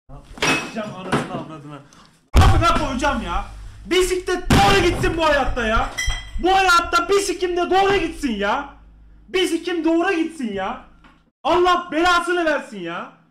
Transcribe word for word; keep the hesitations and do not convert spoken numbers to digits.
Gideceğim anasını avradını. Amına koyacağım ya. Bisiklet doğru gitsin bu hayatta ya. Bu hayatta bisiklim de doğru gitsin ya. Bisiklim doğru gitsin ya. Allah belasını versin ya.